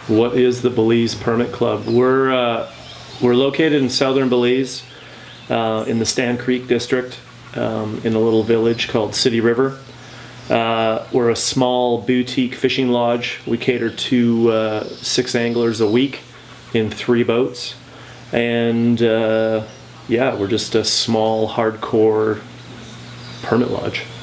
What is the Belize Permit Club? We're located in southern Belize, in the Stan Creek district, in a little village called City River. We're a small boutique fishing lodge. We cater to 6 anglers a week in 3 boats, and yeah, we're just a small, hardcore permit lodge.